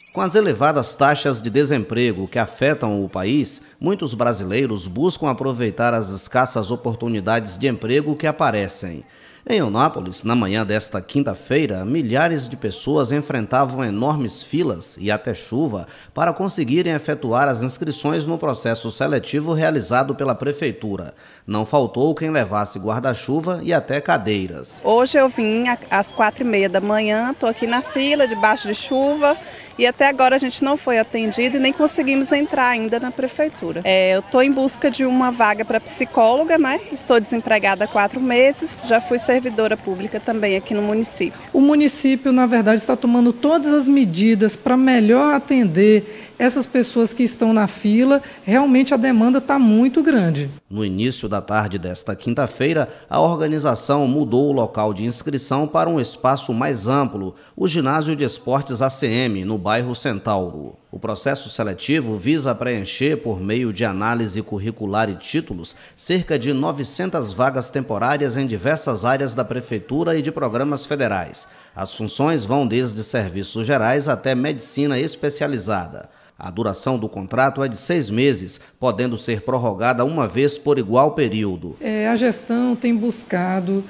Com as elevadas taxas de desemprego que afetam o país, muitos brasileiros buscam aproveitar as escassas oportunidades de emprego que aparecem. Em Eunápolis, na manhã desta quinta-feira, milhares de pessoas enfrentavam enormes filas e até chuva para conseguirem efetuar as inscrições no processo seletivo realizado pela Prefeitura. Não faltou quem levasse guarda-chuva e até cadeiras. Hoje eu vim às 4h30 da manhã, estou aqui na fila, debaixo de chuva, e até agora a gente não foi atendido e nem conseguimos entrar ainda na Prefeitura. Eu estou em busca de uma vaga para psicóloga, né? Estou desempregada há 4 meses, já fui servidora pública também aqui no município. O município, na verdade, está tomando todas as medidas para melhor atender essas pessoas que estão na fila. Realmente a demanda está muito grande. No início da tarde desta quinta-feira, a organização mudou o local de inscrição para um espaço mais amplo, o Ginásio de Esportes ACM, no bairro Centauro. O processo seletivo visa preencher, por meio de análise curricular e títulos, cerca de 900 vagas temporárias em diversas áreas da Prefeitura e de programas federais. As funções vão desde serviços gerais até medicina especializada. A duração do contrato é de 6 meses, podendo ser prorrogada uma vez por igual período. A gestão tem buscado,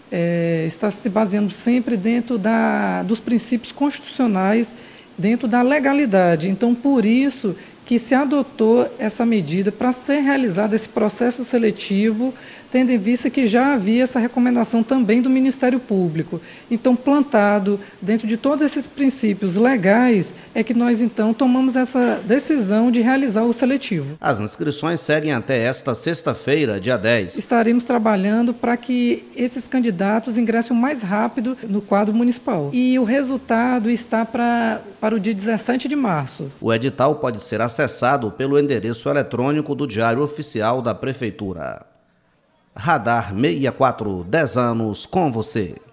está se baseando sempre dentro dos princípios constitucionais, dentro da legalidade. Então, por isso que se adotou essa medida para ser realizado esse processo seletivo, tendo em vista que já havia essa recomendação também do Ministério Público. Então, plantado dentro de todos esses princípios legais, é que nós, então, tomamos essa decisão de realizar o seletivo. As inscrições seguem até esta sexta-feira, dia 10. Estaremos trabalhando para que esses candidatos ingressem o mais rápido no quadro municipal. E o resultado está para o dia 17 de março. O edital pode ser acessado pelo endereço eletrônico do Diário Oficial da Prefeitura. Radar 64, 10 anos com você.